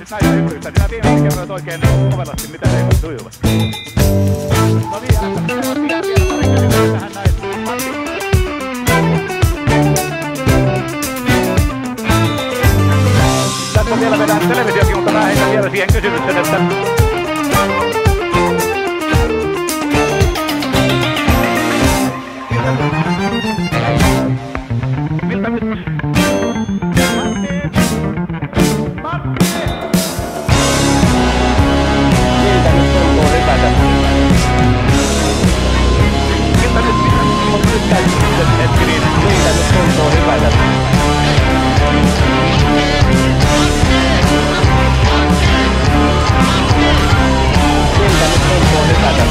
nyt näitä ympäristä. Nämä viimeiset kerroit oikein ovelasti, mitä ne sujuvat. No niin, vielä pari kysymystä tähän näin. Matti. Tässä vielä vedään televisiokin, mutta mä heitän vielä siihen kysymyksen, että miltä nyt? Miltä nyt tuntuu hypätä? Miltä nyt? Onko nyt käynyt hetki niin? Miltä nyt tuntuu hypätä? Miltä nyt tuntuu hypätä?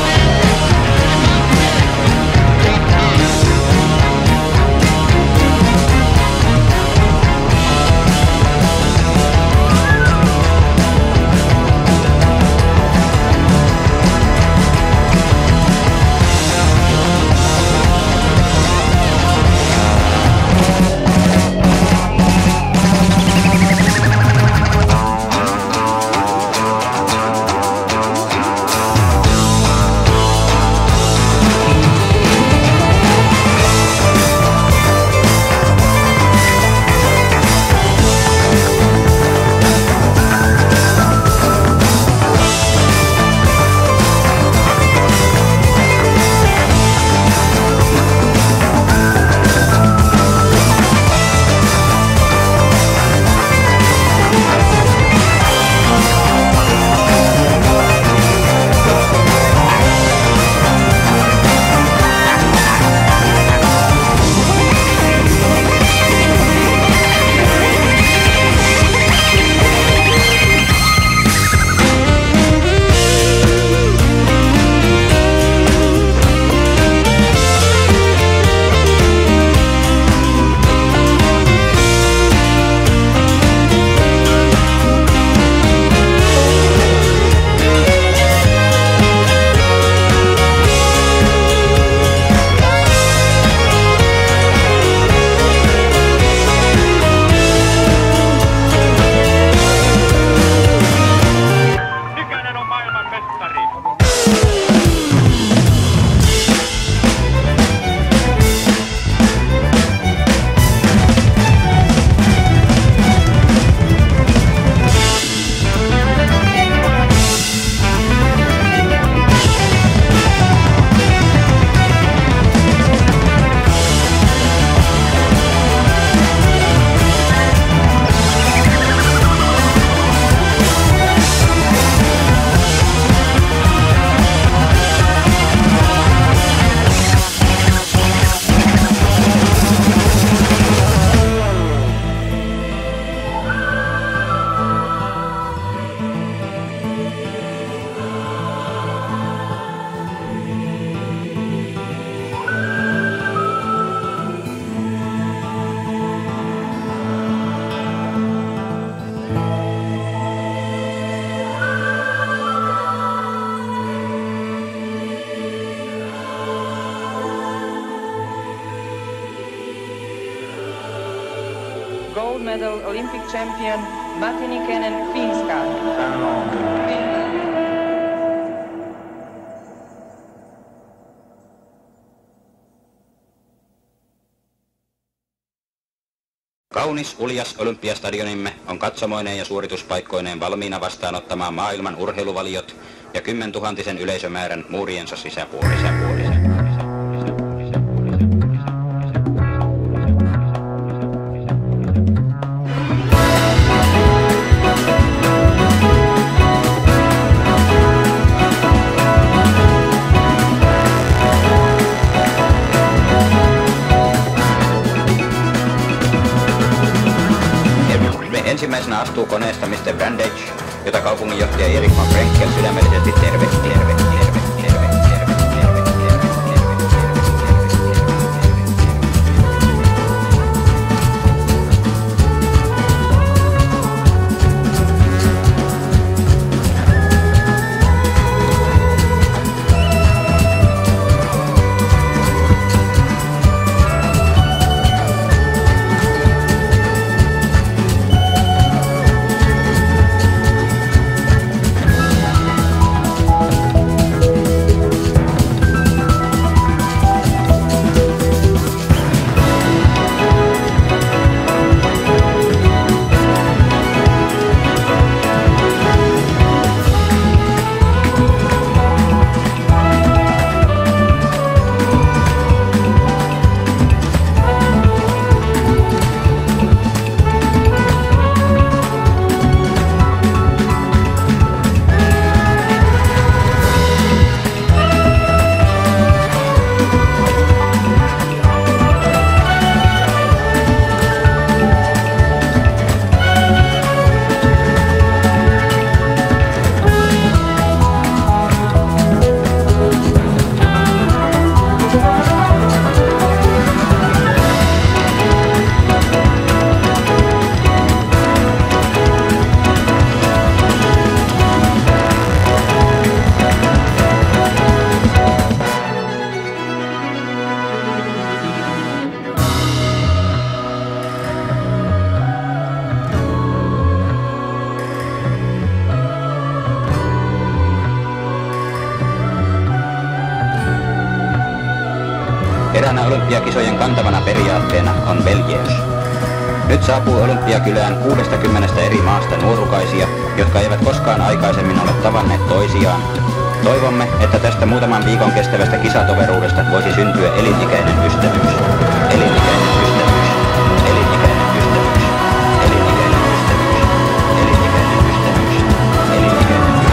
Gold medal Olympic champion Matti Nykänen, Finska. Kaunis, uljas olympiastadionimme on katsomoineen ja suorituspaikkoineen valmiina vastaanottamaan maailman urheiluvaliot ja 10 000 yleisömäärän muuriensa sisäpuolella. Ensimmäisenä astuu koneesta Mr. Brandage, jota kaupunginjohtaja Erik van Frenkel sydämellisesti tervehtii. Eräänä olympiakisojen kantavana periaatteena on veljeys. Nyt saapuu Olympiakylään 60 eri maasta nuorukaisia, jotka eivät koskaan aikaisemmin ole tavanneet toisiaan. Toivomme, että tästä muutaman viikon kestävästä kisatoveruudesta voisi syntyä elinikäinen ystävyys. Elinikäinen ystävyys. Elinikäinen ystävyys. Elinikäinen ystävyys. Elinikäinen ystävyys. Elinikäinen ystävyys.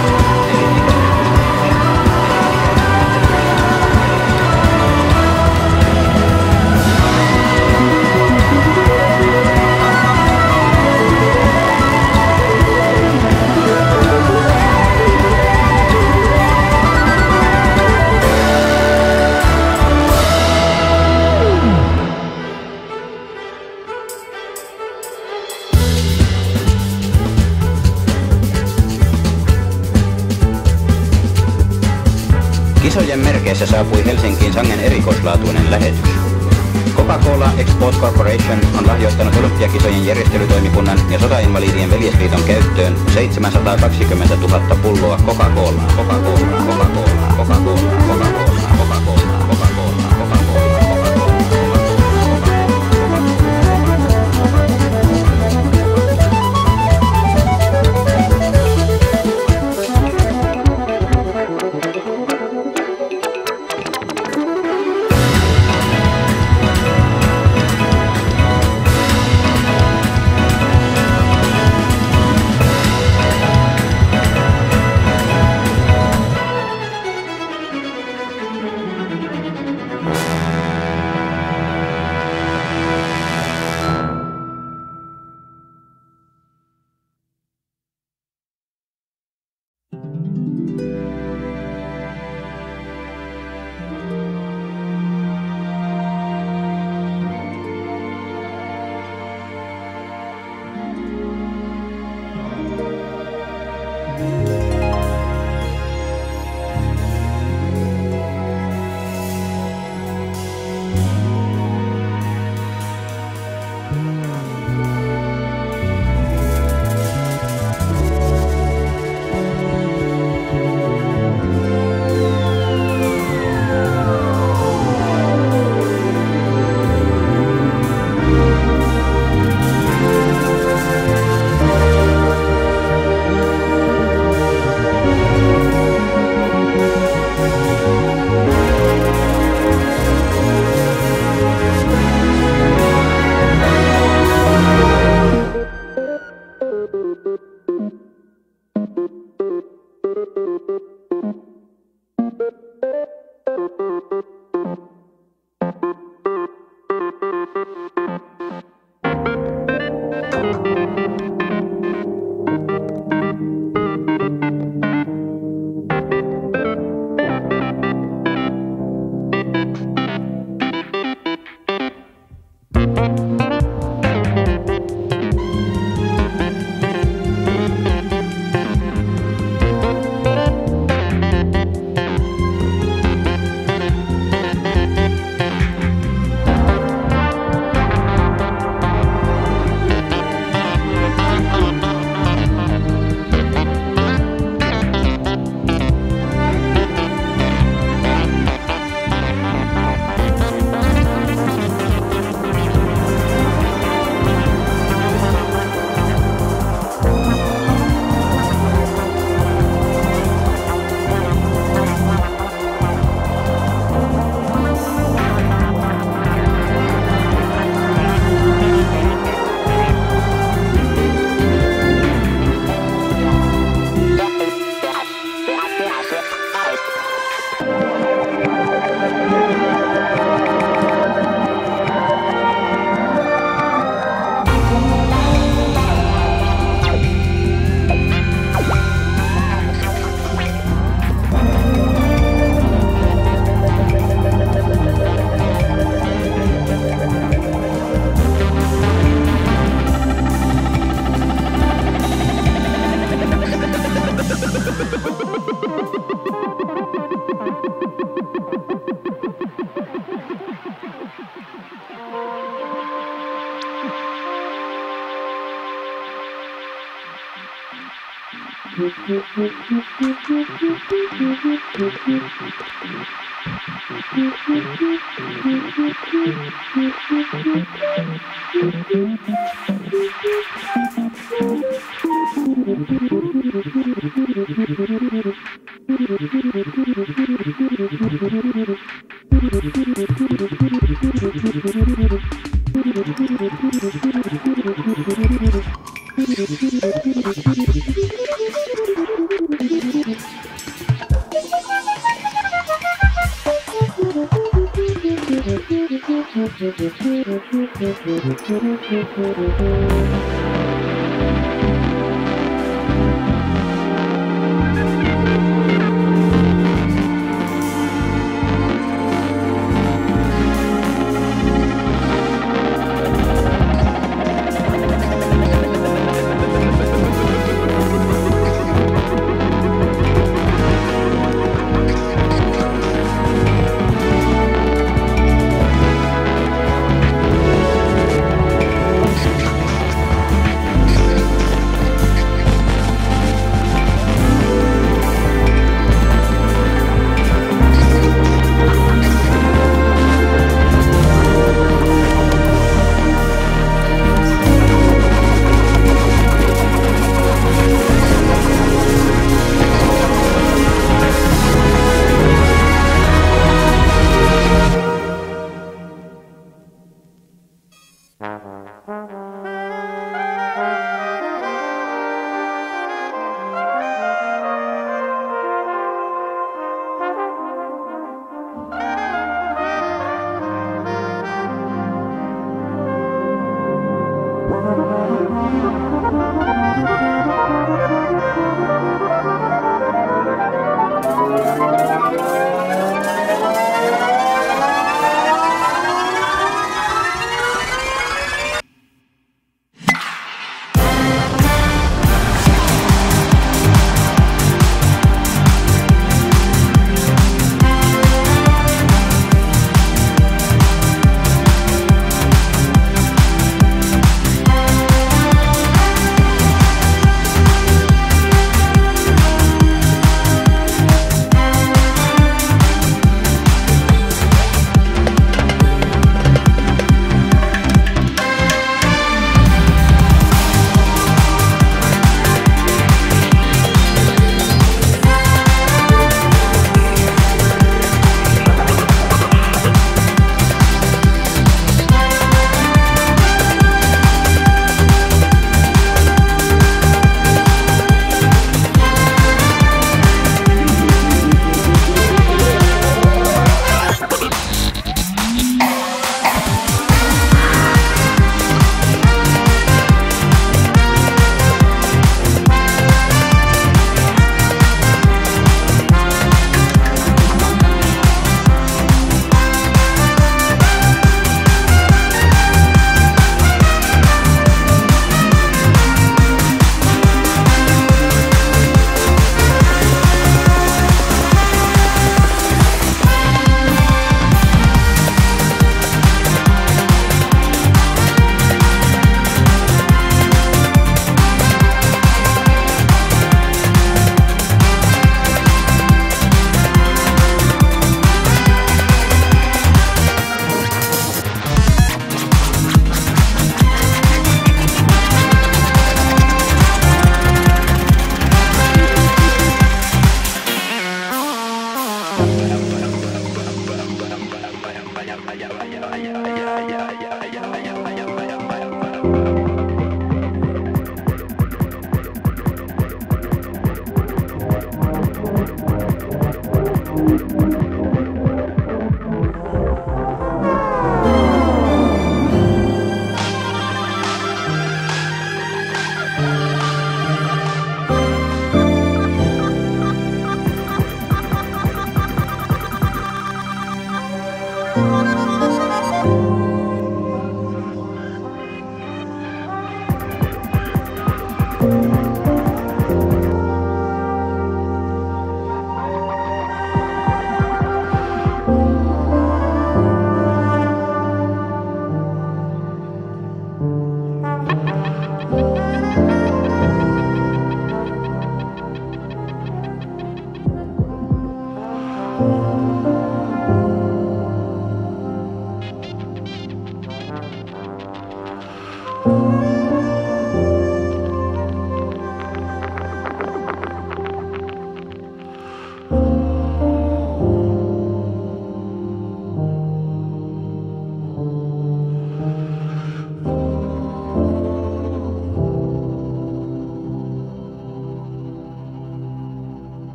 Kisojen merkeissä saapui Helsinkiin sangen erikoislaatuinen lähetys. Coca-Cola Export Corporation on lahjoittanut olympiakisojen järjestelytoimikunnan ja sotainvalidien veljesliiton käyttöön 720 000 pulloa Coca-Colaa. Coca-Colaa, Coca-Colaa, Coca-Colaa, Coca-Colaa, Coca-Colaa, Coca-Colaa, Coca-Colaa.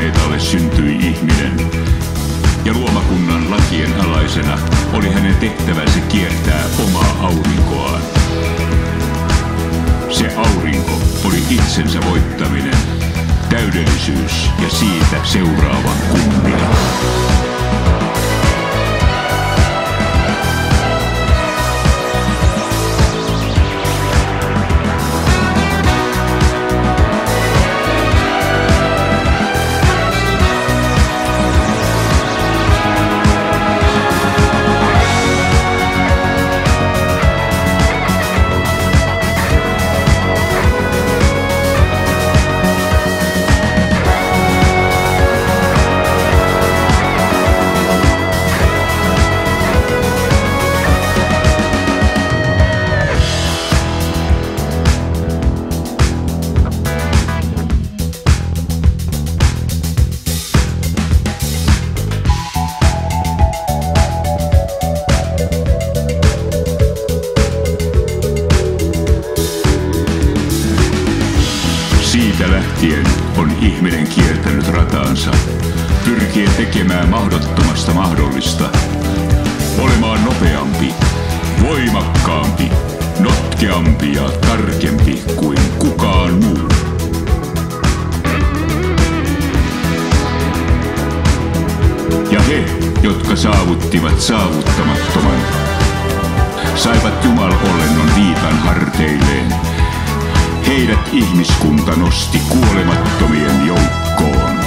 planeetalle syntyi ihminen, ja luomakunnan lakien alaisena oli hänen tehtävänsä kiertää omaa aurinkoaan. Se aurinko oli itsensä voittaminen, täydellisyys ja siitä seuraava kunnia. Siitä lähtien on ihminen kiertänyt rataansa, pyrkien tekemään mahdottomasta mahdollista, olemaan nopeampi, voimakkaampi, notkeampi ja tarkempi kuin kukaan muu. Ja he, jotka saavuttivat saavuttamattoman, saivat Jumalan-olennon viitan harteilleen. Heidät ihmiskunta nosti kuolemattomien joukkoon.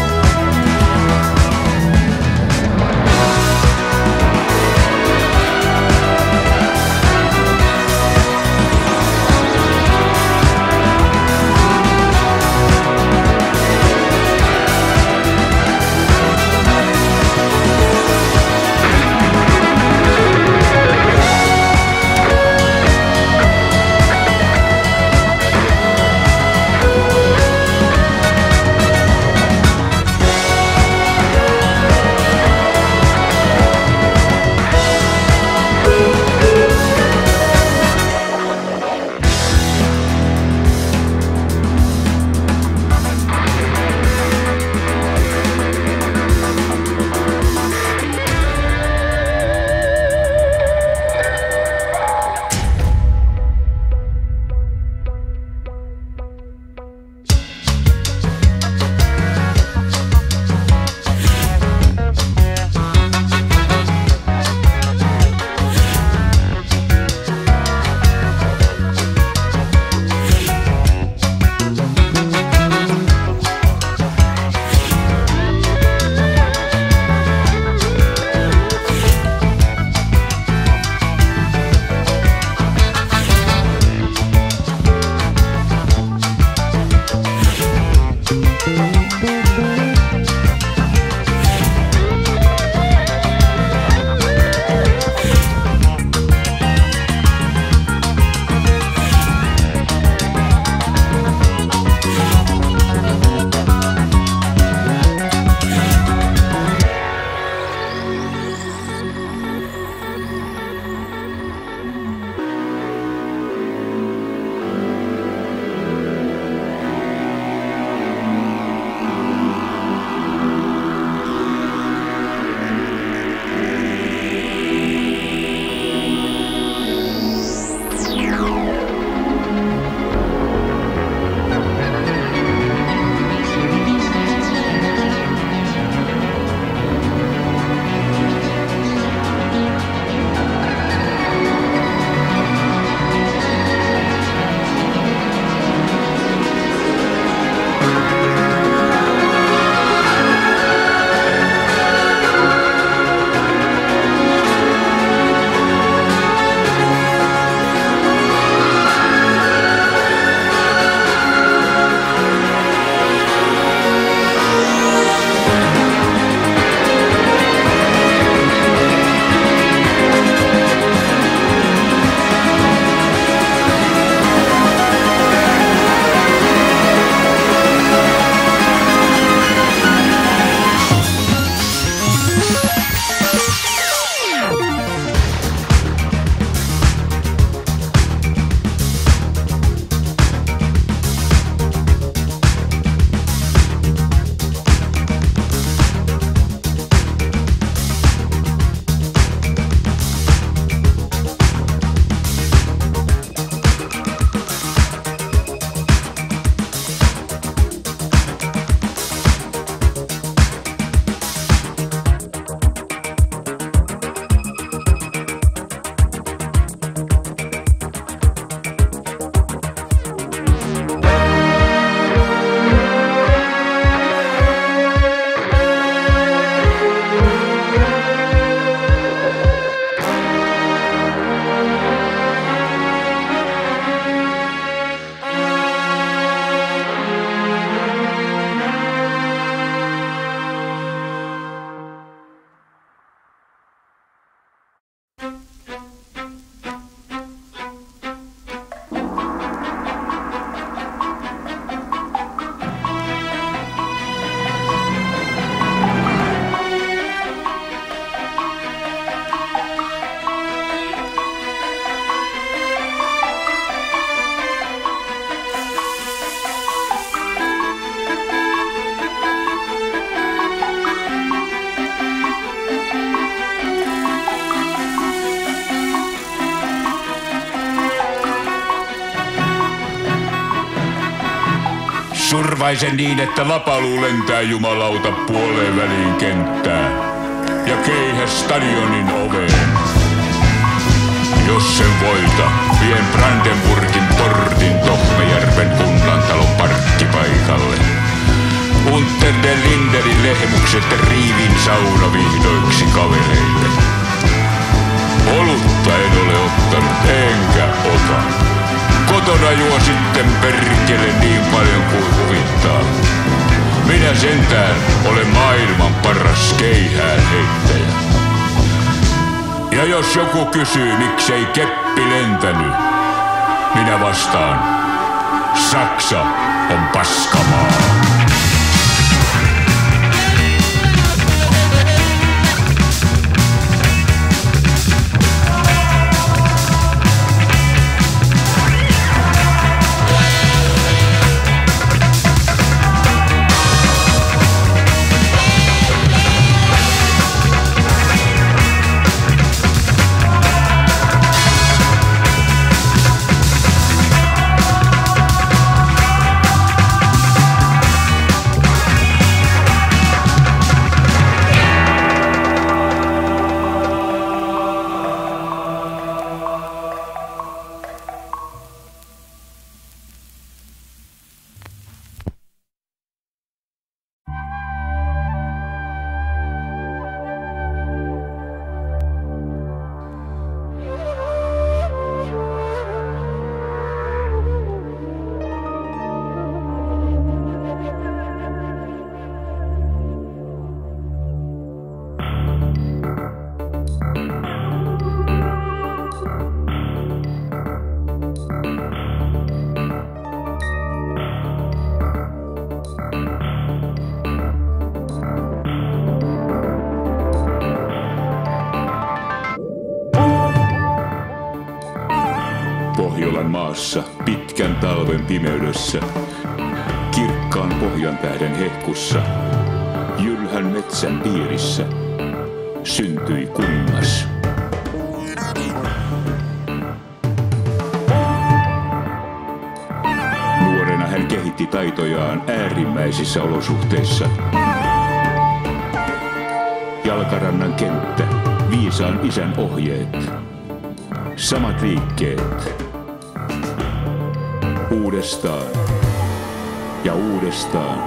Survaisen niin, että lapaluu lentää jumalauta puoleen väliin kenttää ja keihä stadionin oveen. Jos sen voita, vien Brandenburgin portin Tohmejärven kunnantalon parkkipaikalle. Unter den Linderin lehmukset riivin sauna vihdoiksi kavereille. Olutta en ole ottanut, enkä ota. Kotona juo sitten perkele niin paljon kuin huvittaa. Minä sentään olen maailman paras keihäänheittäjä. Ja jos joku kysyy, miksei keppi lentänyt, minä vastaan, Saksa on paskamaa. Pohjolan maassa pitkän talven pimeydessä, kirkkaan pohjantähden hehkussa, jylhän metsän piirissä syntyi kuningas. Nuorena hän kehitti taitojaan äärimmäisissä olosuhteissa. Jalkarannan kenttä, viisaan isän ohjeet, samat liikkeet. Uudestaan ja uudestaan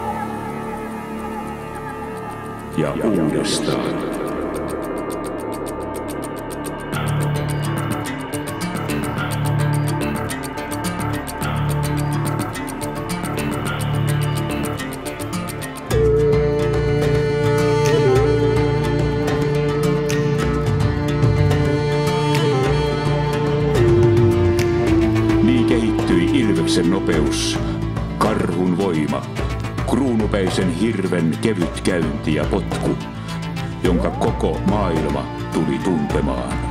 ja uudestaan. Ilveksen nopeus, karhun voima, kruunupäisen hirven kevyt käynti ja potku, jonka koko maailma tuli tuntemaan.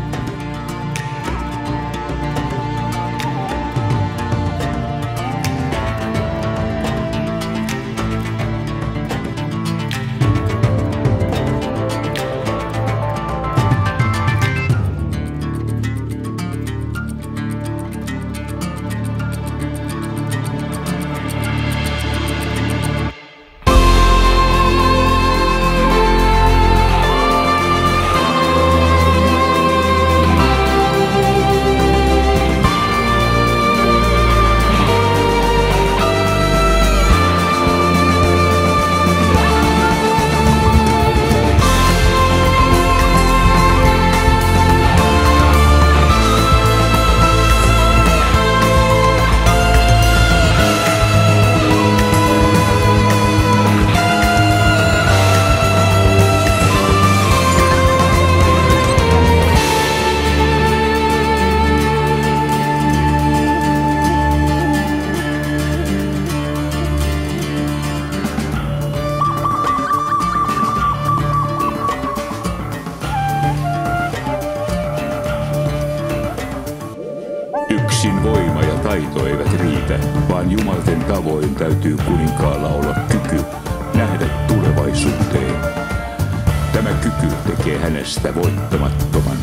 Yksin voima ja taito eivät riitä, vaan jumalten tavoin täytyy kuninkaalla olla kyky nähdä tulevaisuuteen. Tämä kyky tekee hänestä voittamattoman.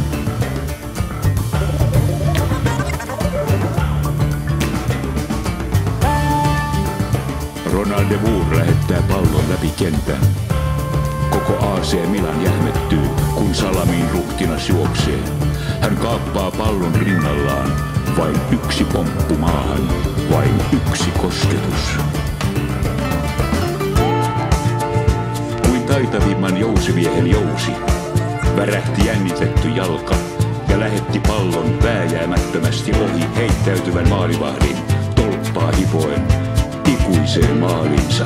Ronald de Boer lähettää pallon läpi kentän. Koko AC Milan jähmettyy, kun Salamin ruhtinas juoksee. Hän kaappaa pallon rinnallaan. Vain yksi pomppu maahan, vain yksi kosketus. Kuin taitavimman jousimiehen jousi, värähti jännitetty jalka ja lähetti pallon vääjäämättömästi ohi heittäytyvän maalivahdin tolppaa hipoen ikuiseen maalinsa.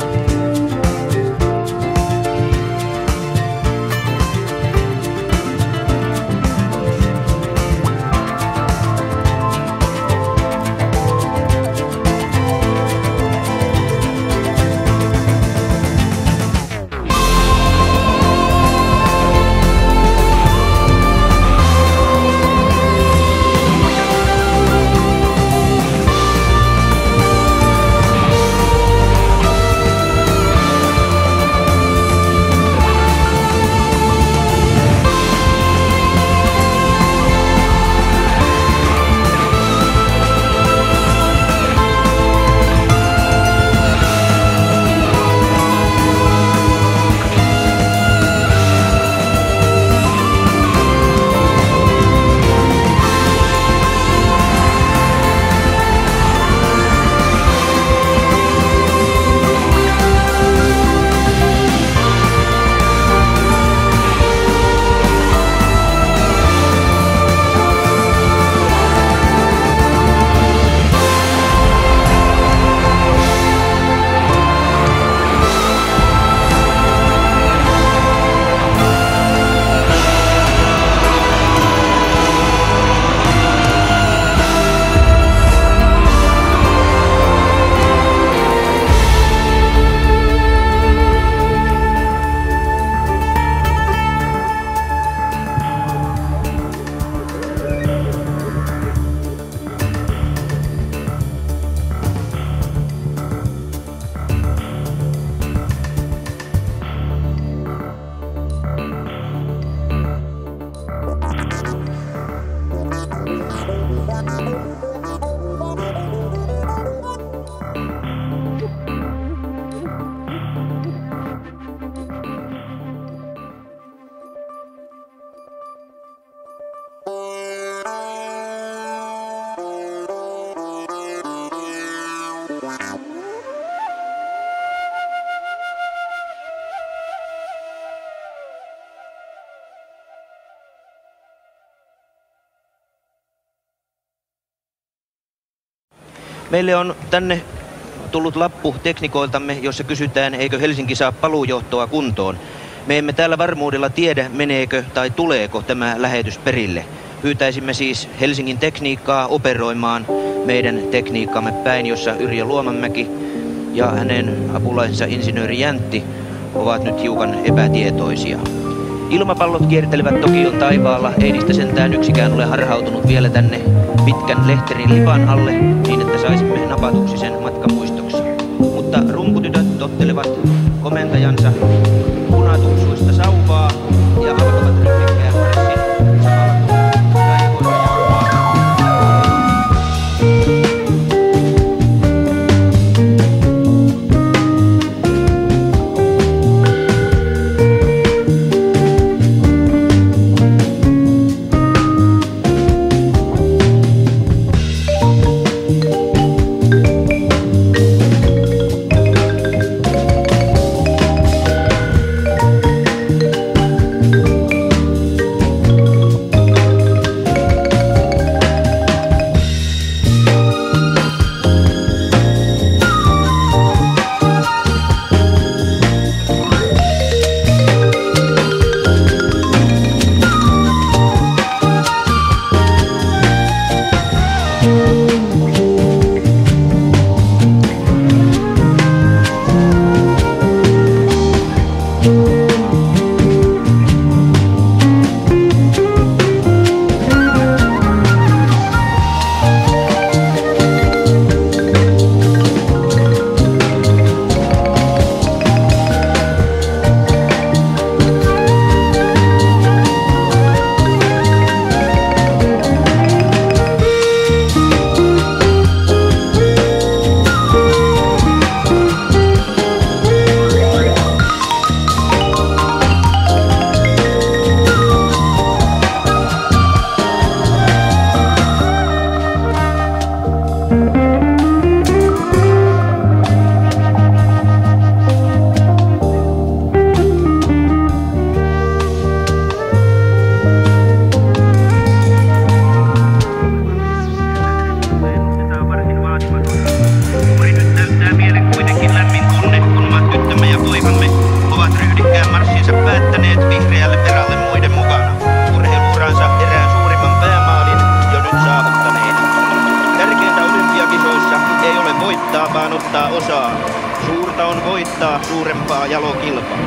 Meille on tänne tullut lappu teknikoiltamme, jossa kysytään, eikö Helsinki saa paluujohtoa kuntoon. Me emme täällä varmuudella tiedä, meneekö tai tuleeko tämä lähetys perille. Pyytäisimme siis Helsingin tekniikkaa operoimaan meidän tekniikkamme päin, jossa Yrjö Luomanmäki ja hänen apulaisensa insinööri Jäntti ovat nyt hiukan epätietoisia. Ilmapallot kiertelevät Tokion taivaalla, ei niistä sentään yksikään ole harhautunut vielä tänne pitkän lehterin lipan alle, niin että saisimme napatuksi sen matkamuistoksi. Mutta rumputytöt tottelevat komentajansa punatuksuista sauvaa ja alkavat ryhmikkään marssin samalla kannattaa vaan ottaa osaa. Suurta on voittaa suurempaa jalokilpaa.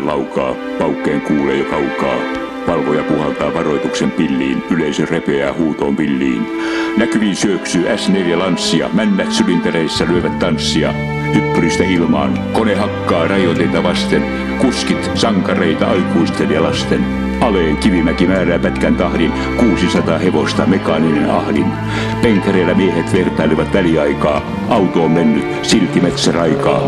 laukaa, paukkeen kuulee jo kaukaa. Valvoja puhaltaa varoituksen pilliin, yleisö repeää huutoon villiin. Näkyviin syöksyy S4 lanssia, männät sylintereissä lyövät tanssia. Hyppyristä ilmaan, kone hakkaa rajoiteita vasten. Kuskit sankareita aikuisten ja lasten. Aleen Kivimäki määrää pätkän tahdin, 600 hevosta mekaaninen ahdin. Penkäreillä miehet vertailevat väliaikaa, auto on mennyt, silti metsä raikaa.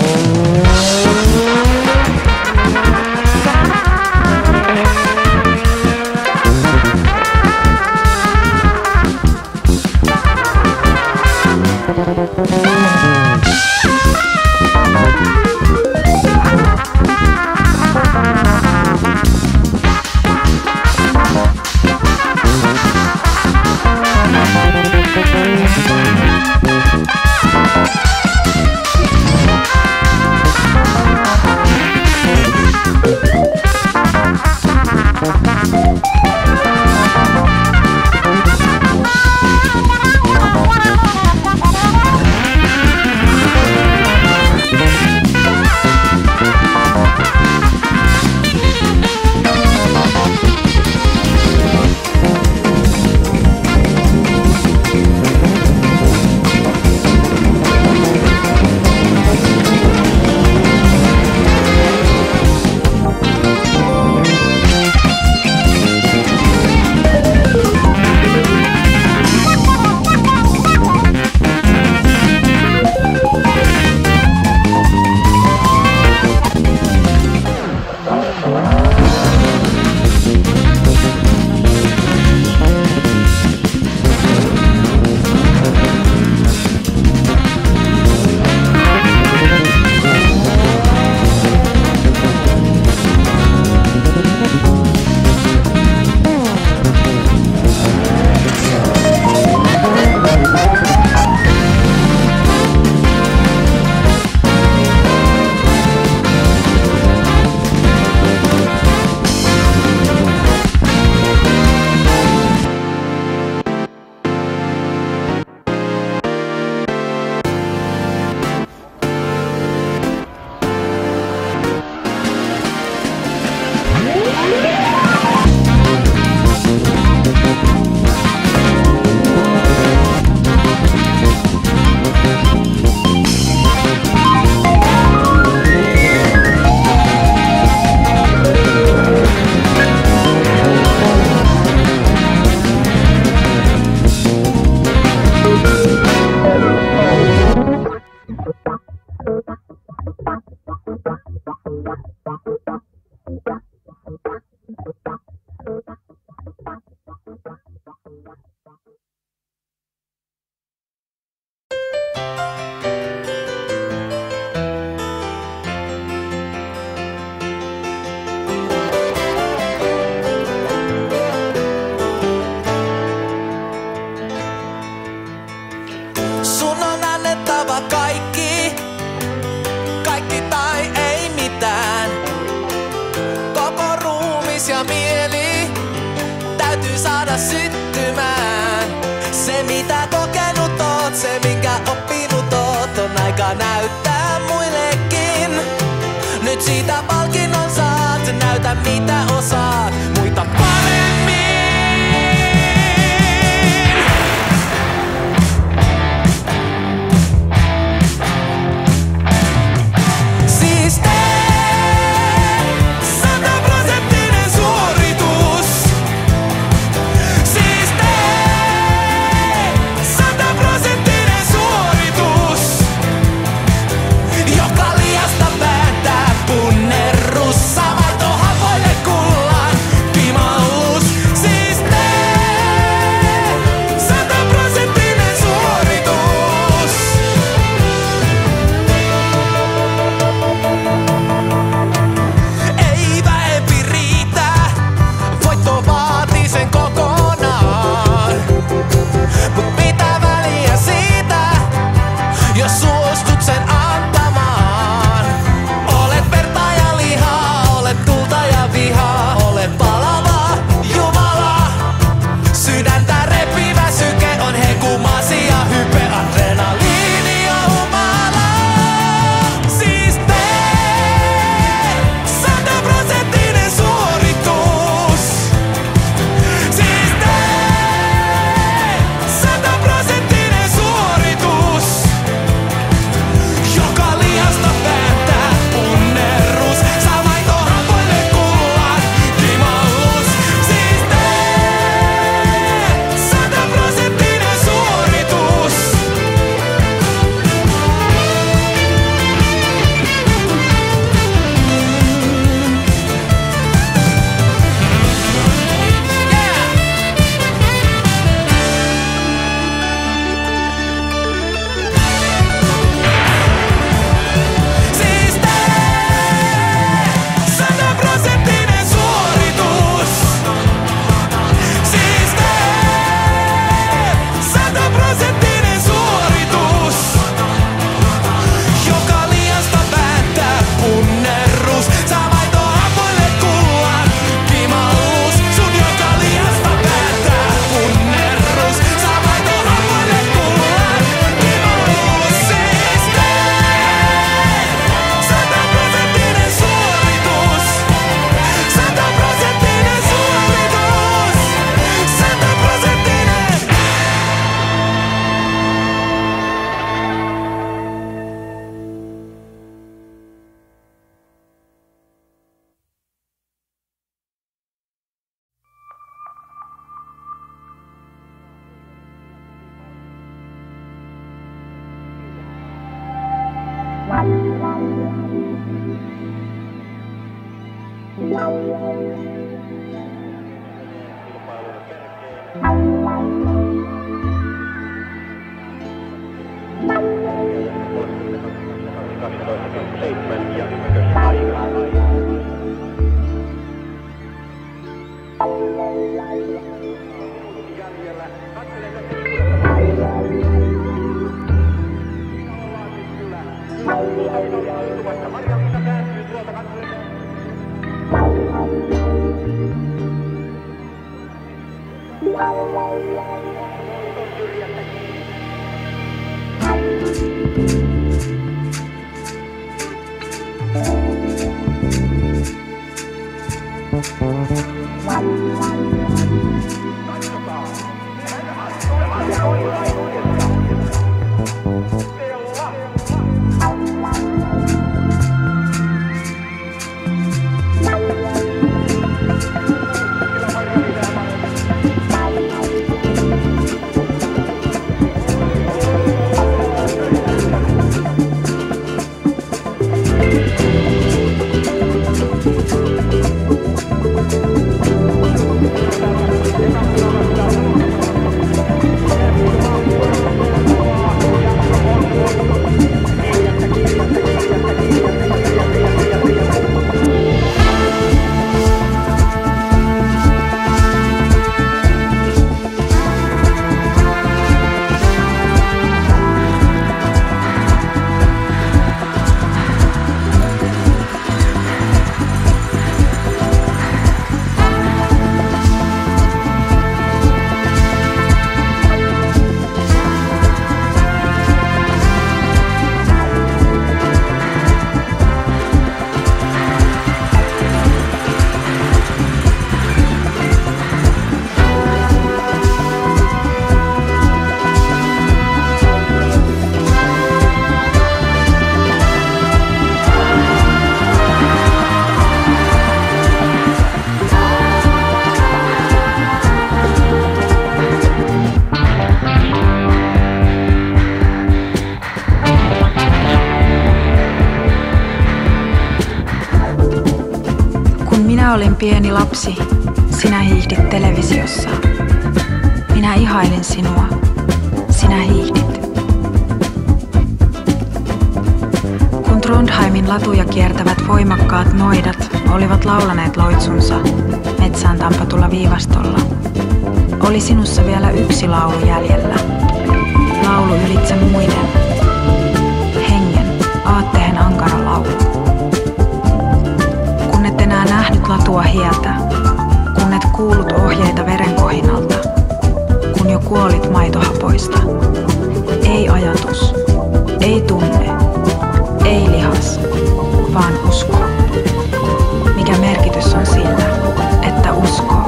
syttymään. Se mitä kokenut oot, se minkä oppinut oot, on aika näyttää muillekin. Nyt siitä palkinnon saat, näytä mitä osaat, muita paremmin. Siis tee 100% suoritus. Siis tee 100% suoritus, joka liasta päättää punnerrussa. Maito hapoille kullaan, Minä olin pieni lapsi, sinä hiihdit televisiossa. Minä ihailin sinua, sinä hiihdit. Kun Trondheimin latuja kiertävät voimakkaat noidat olivat laulaneet loitsunsa metsään tampatulla viivastolla, oli sinussa vielä yksi laulu jäljellä. Laulu ylitse muiden. Hengen, aatteen ankara laulu. Kun et enää nähnyt latua hieltä, kun et kuullut ohjeita verenkohinalta, kun jo kuolit maitohapoista. Ei ajatus, ei tunne, ei lihas, vaan usko. Mikä merkitys on sillä, että uskoo?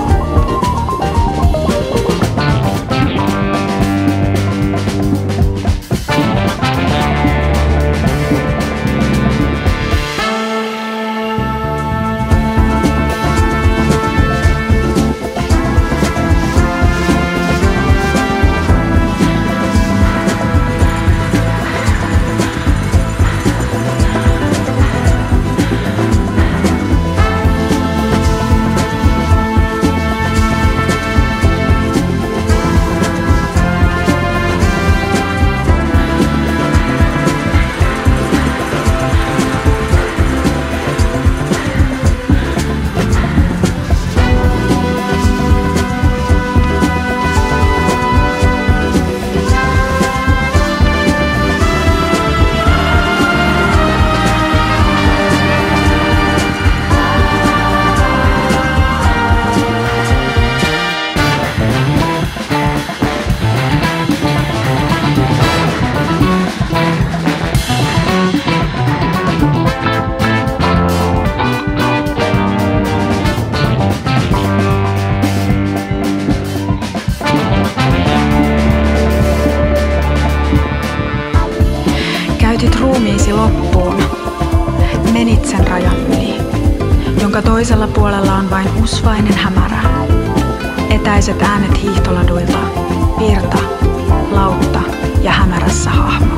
Käytit ruumiisi loppuun, menit sen rajan yli, jonka toisella puolella on vain usvainen hämärä. Etäiset äänet hiihtoladuilta, virta, lautta ja hämärässä hahmo.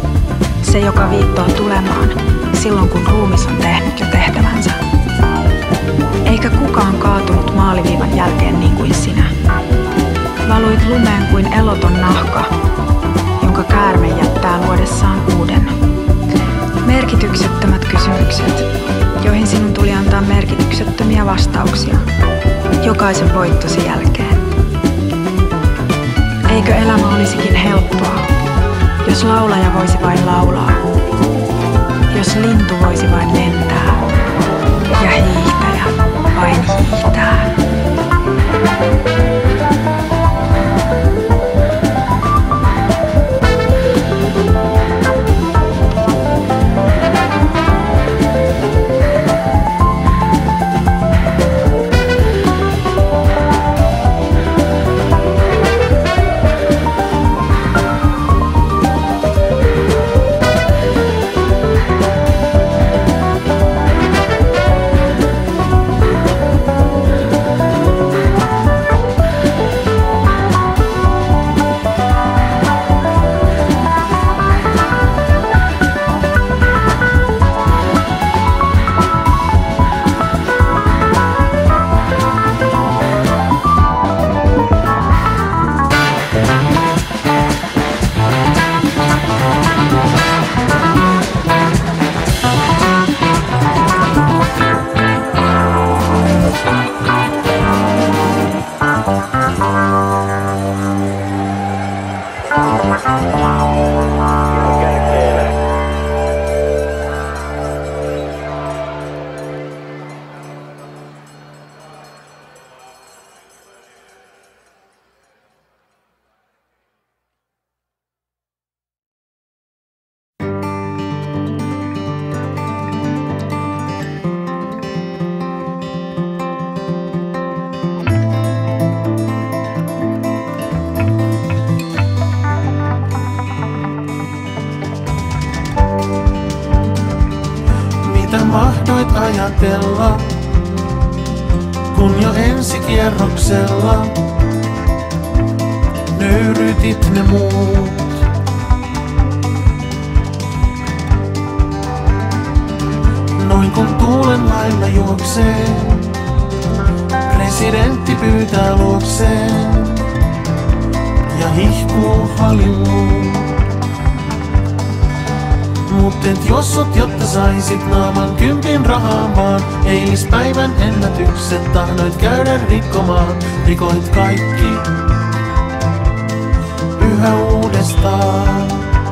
Se, joka viittoo tulemaan silloin, kun ruumis on tehnyt jo tehtävänsä. Eikä kukaan kaatunut maaliviivan jälkeen niin kuin sinä. Valuit lumeen kuin eloton nahka, jonka käärme jättää luodessaan uuden. Merkityksettömät kysymykset, joihin sinun tuli antaa merkityksettömiä vastauksia, jokaisen voittosi jälkeen. Eikö elämä olisikin helppoa, jos laulaja voisi vain laulaa, jos lintu voisi vain lentää ja hiihtäjä vain hiihtää. Mahdoit ajatella, kun jo ensikierroksella nöyrytit ne muut. Noin kun tuulen lailla juoksee, presidentti pyytää luokseen ja hihkuu Hollywood. Mut et jossut, jotta saisit naaman 10 rahaan vaan. Eilispäivän ennätykset tahdoit käydä rikkomaan. Rikoit kaikki yhä uudestaan.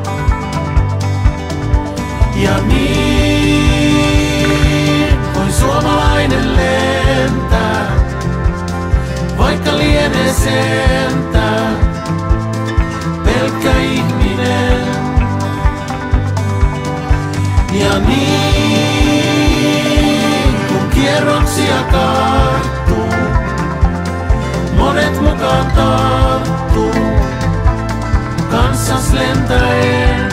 Ja niin voi suomalainen lentää, vaikka lienee sentään pelkkä ihminen. Ja niin, kun kierroksia karttuu, monet mukaan tarttuu, kanssas lentäen.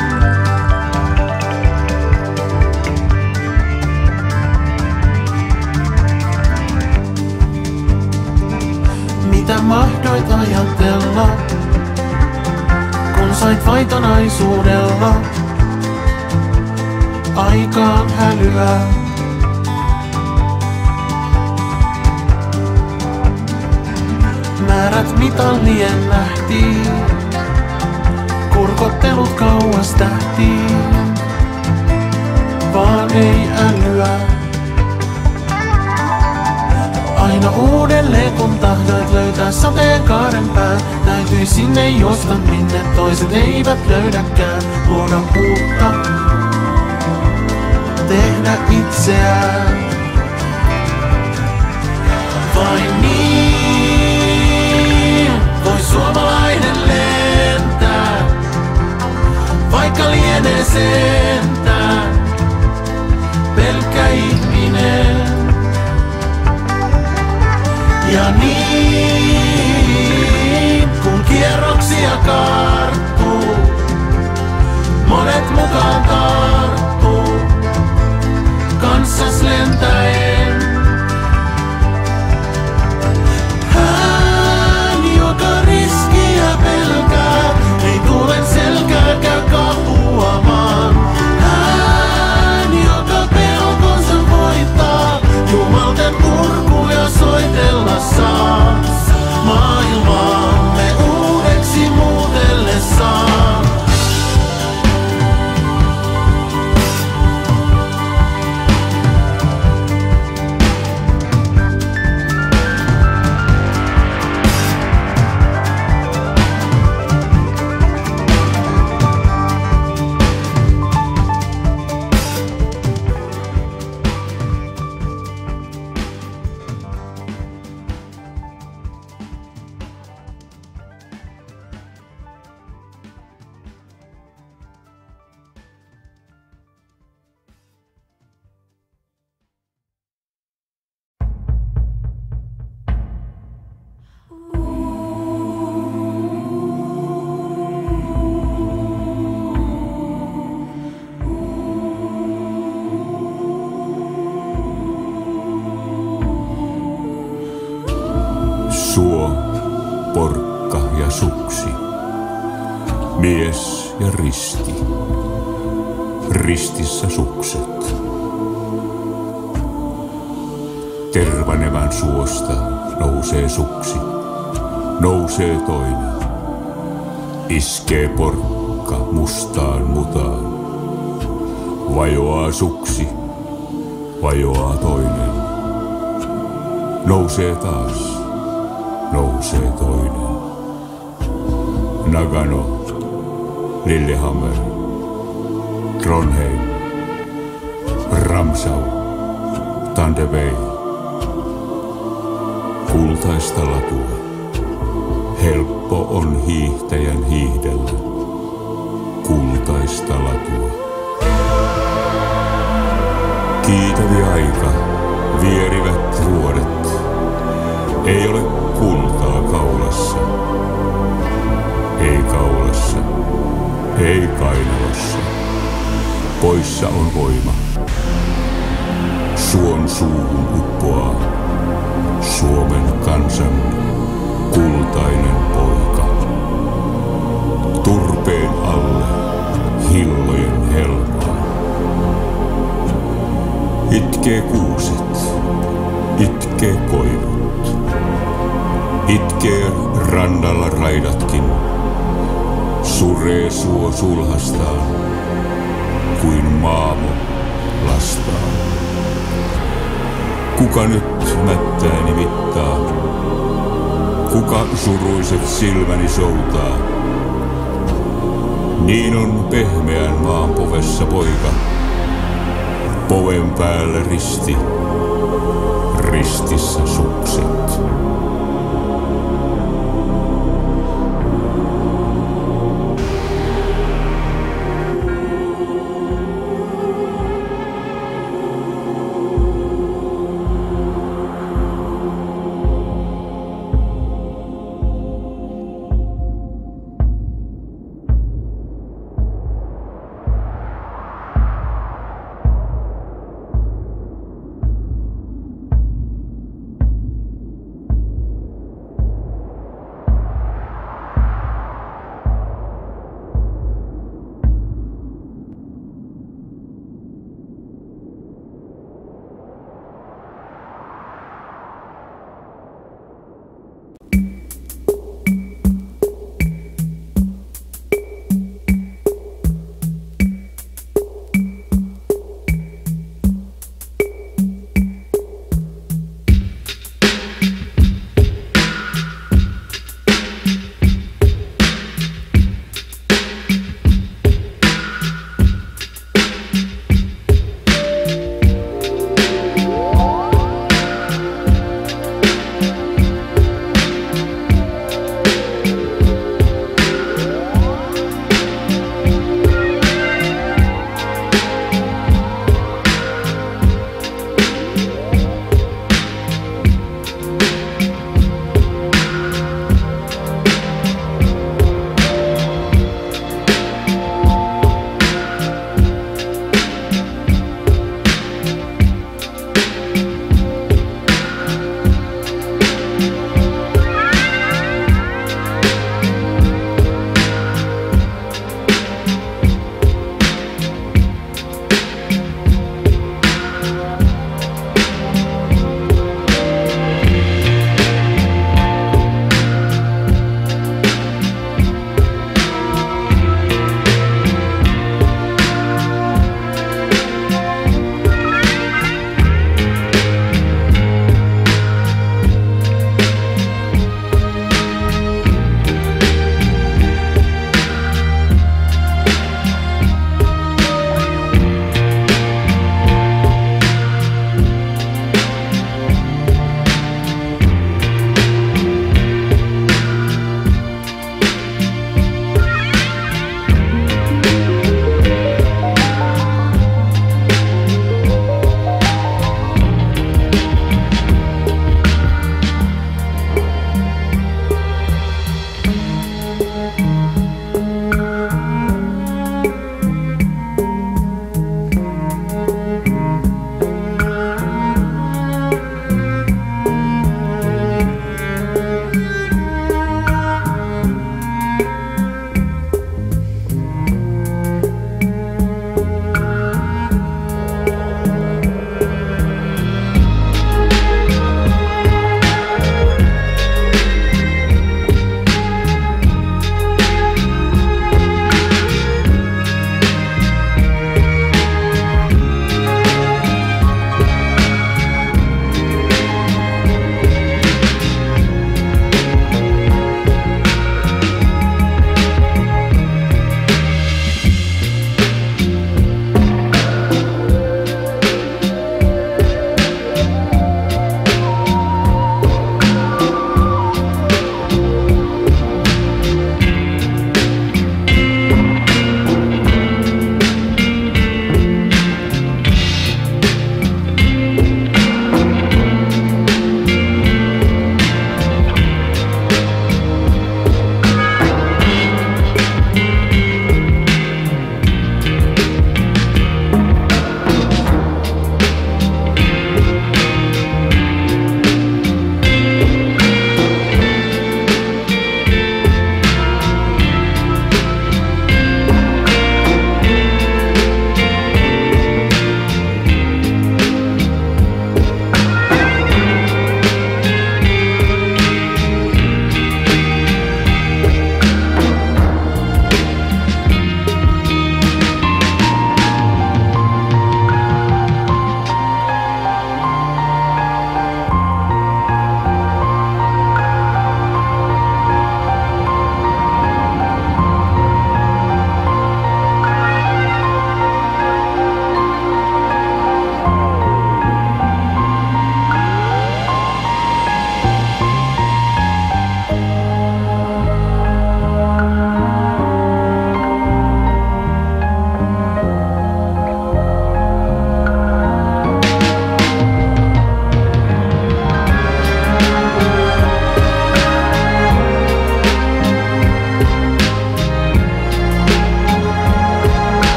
Mitä mahdoit ajatella, kun sait vaitonaisuudella aikaan hälyä? Määrät mitallien nähtiin, kurkottelut kauas tähtiin, vaan ei älyä. Aina uudelleen kun tahdoit löytää sateenkaaren pään, täytyi sinne juosta minne toiset eivät löydäkään. Luoda uutta, tehdä itseään. Vain niin voi suomalainen lentää, vaikka lienee sentään pelkkä ihminen. Ja niin kun kierroksia karttuu, monet mukaan tarttuu, kanssas lentäen. Hän, joka riskiä pelkää, ei tulen selkää käy kapuamaan. Hän, joka pelkonsa voittaa, jumalten Suo, porkka ja suksi. Mies ja risti. Ristissä sukset. Tervanevän suosta nousee suksi. Nousee toinen. Iskee porkka mustaan mutaan. Vajoaa suksi. Vajoaa toinen. Nousee taas. Nousee toinen. Nagano, Lillehammer, Trondheim, Ramsau, Tandevei. Kultaista latua. Helppo on hiihtäjän hiihdellä. Kultaista latua. Kiitävi aika, vierivät vuodet. Ei ole kultaa kaulassa. Ei kaulassa. Ei kainalossa. Poissa on voima. Suon suuhun uppoaa Suomen kansan kultainen poika. Turpeen alle hillojen helmaa. Itkee kuuset, itkee koivut. Itkee rannalla raidatkin. Suree suo sulhastaan kuin maamo lastaan. Kuka nyt mättääni mittaa? Kuka suruiset silmäni soutaa? Niin on pehmeän maan povessa poika. Poven päällä risti, ristissä sukset.